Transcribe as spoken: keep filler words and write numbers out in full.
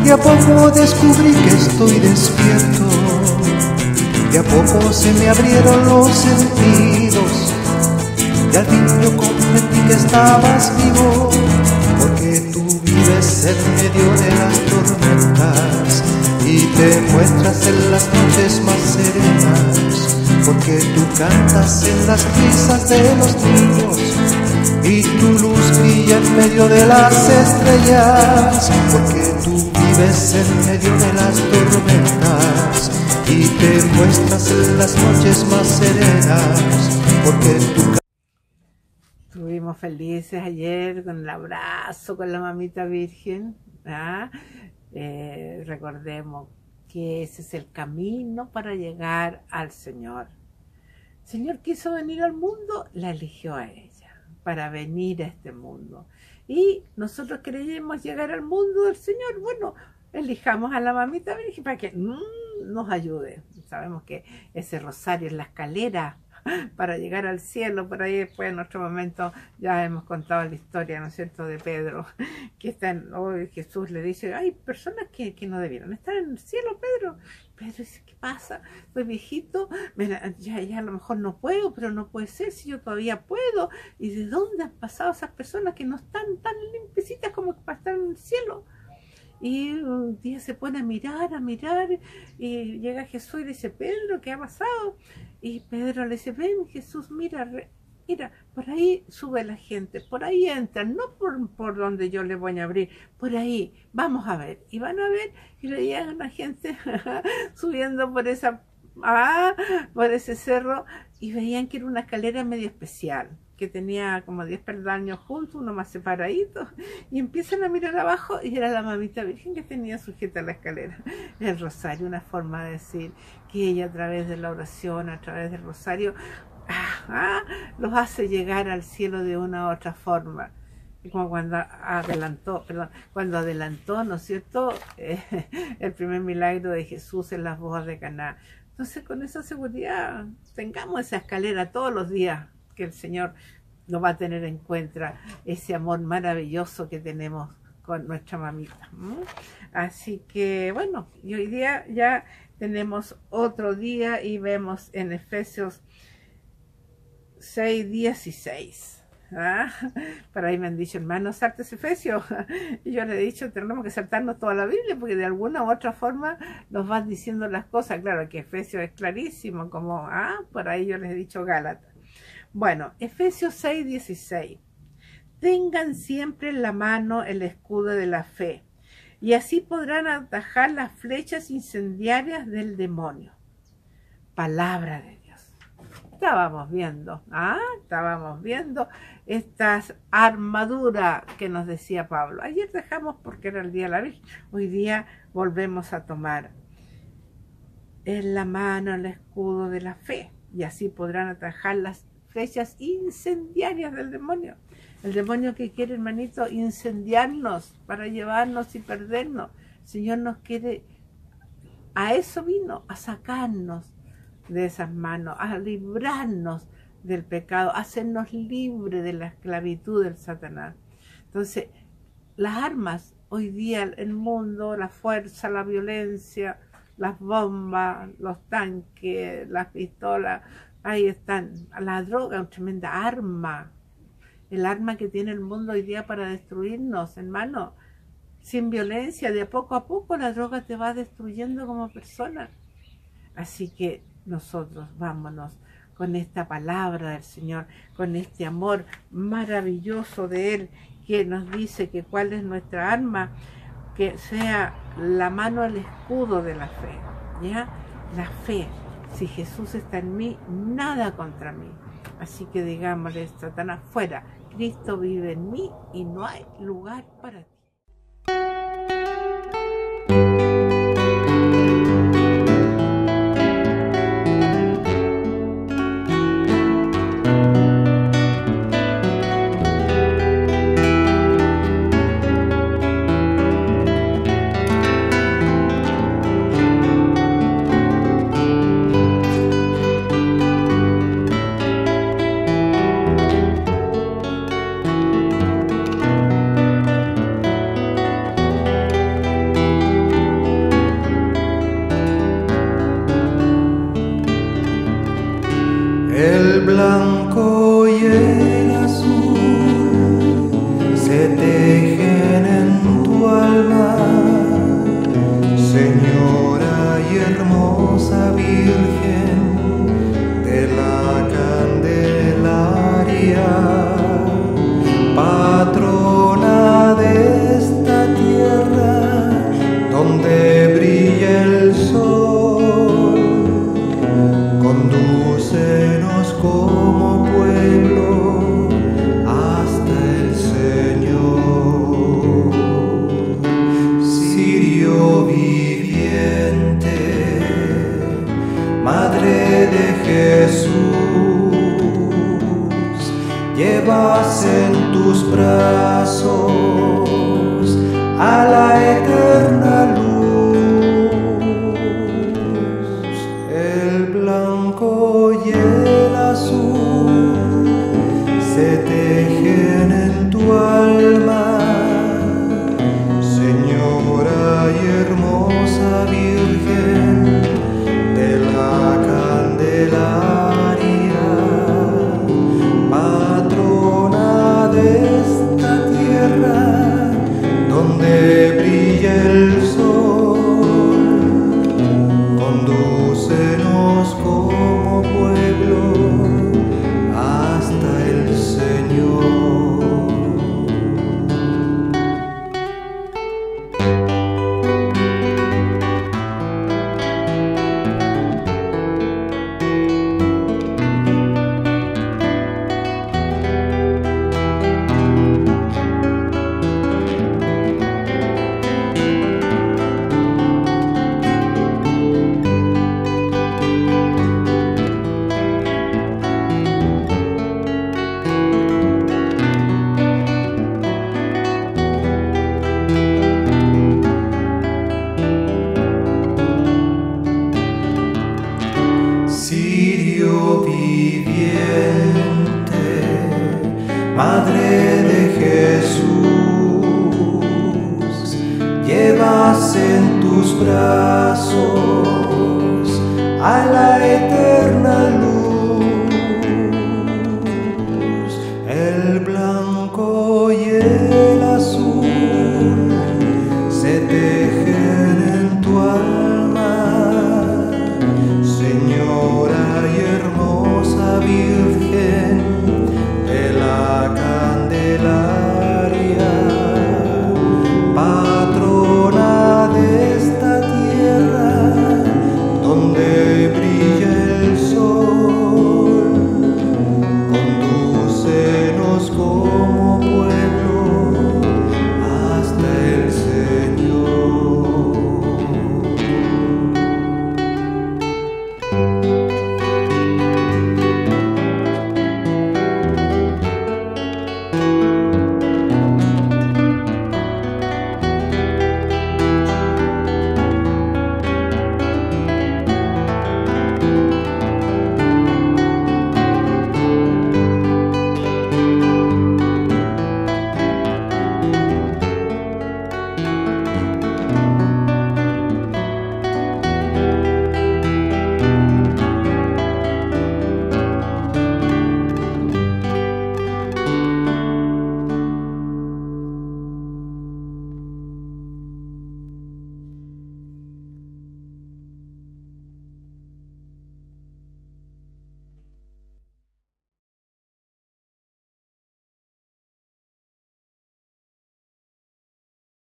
De a poco descubrí que estoy despierto, de a poco se me abrieron los sentidos, y al fin yo comprendí que estabas vivo, porque tú vives en medio de las tormentas y te muestras en las noches más serenas, porque tú cantas en las risas de los niños y tu luz brilla en medio de las estrellas, porque tú vives en medio de las tormentas y te muestras en las noches más serenas, porque tú. Estuvimos felices ayer con el abrazo con la mamita virgen, ¿ah? Eh, recordemos que ese es el camino para llegar al Señor. El Señor quiso venir al mundo, la eligió a ella para venir a este mundo. Y nosotros queremos llegar al mundo del Señor. Bueno, elijamos a la mamita virgen para que mmm, nos ayude. Sabemos que ese rosario es la escalera para llegar al cielo. Por ahí después en otro momento ya hemos contado la historia, ¿no es cierto?, de Pedro, que está en, hoy Jesús le dice, hay personas que, que no debieron estar en el cielo, Pedro. Pedro dice, ¿qué pasa? Estoy viejito, ya, ya a lo mejor no puedo, pero no puede ser si yo todavía puedo. ¿Y de dónde han pasado esas personas que no están tan limpiecitas como para estar en el cielo? Y un día se pone a mirar, a mirar, y llega Jesús y dice, Pedro, ¿qué ha pasado? Y Pedro le dice, ven Jesús, mira, mira, por ahí sube la gente, por ahí entran, no por, por donde yo le voy a abrir, por ahí, vamos a ver. Y van a ver y veían a la gente subiendo por esa, ah, por ese cerro, y veían que era una escalera medio especial, que tenía como diez peldaños juntos, uno más separadito, y empiezan a mirar abajo y era la mamita virgen que tenía sujeta la escalera, el rosario, una forma de decir que ella a través de la oración, a través del rosario, ah, ah, los hace llegar al cielo de una u otra forma. Como cuando adelantó, perdón, cuando adelantó, ¿no es cierto?, eh, el primer milagro de Jesús en las bodas de Caná. Entonces, con esa seguridad, tengamos esa escalera todos los días, que el Señor nos va a tener en cuenta ese amor maravilloso que tenemos con nuestra mamita. ¿Mm? Así que, bueno, y hoy día ya tenemos otro día y vemos en Efesios seis, dieciséis. ¿Ah? Por ahí me han dicho, hermano, saltes Efesios. Y yo le he dicho, tenemos que saltarnos toda la Biblia, porque de alguna u otra forma nos van diciendo las cosas. Claro que Efesios es clarísimo, como, ah, por ahí yo les he dicho Gálatas. Bueno, Efesios seis, dieciséis. Tengan siempre en la mano el escudo de la fe, y así podrán atajar las flechas incendiarias del demonio. Palabra de Dios. Estábamos viendo, ¿ah? Estábamos viendo estas armaduras que nos decía Pablo. Ayer dejamos porque era el día de la Virgen. Hoy día volvemos a tomar en la mano el escudo de la fe, y así podrán atajar las flechas incendiarias del demonio. El demonio que quiere, hermanito, incendiarnos para llevarnos y perdernos. El Señor nos quiere, a eso vino, a sacarnos de esas manos, a librarnos del pecado, a hacernos libres de la esclavitud del Satanás. Entonces, las armas, hoy día el mundo, la fuerza, la violencia, las bombas, los tanques, las pistolas, ahí están. La droga es una tremenda arma. El arma que tiene el mundo hoy día para destruirnos, hermano. Sin violencia, de poco a poco la droga te va destruyendo como persona. Así que nosotros vámonos con esta palabra del Señor, con este amor maravilloso de Él, que nos dice que cuál es nuestra arma, que sea la mano, el escudo de la fe, ¿ya? La fe. Si Jesús está en mí, nada contra mí. Así que digámosle, Satanás, fuera. Cristo vive en mí y no hay lugar para ti. y hermosa Virgen de la Candelaria, patrona de esta tierra donde brilla el sol, condúcenos como pueblo hasta el Señor. Cirio viviente, Madre de Jesús, llevas en tus brazos a la eterna luz. El blanco y el azul se tejen en tu alma, Señora y hermosa Virgen de la Candelaria, patrona de esta tierra donde brilla el sol, condúcenos como pueblo hasta el Señor. Cirio viviente, Madre de Jesús, llevas en tus brazos a la eterna luz.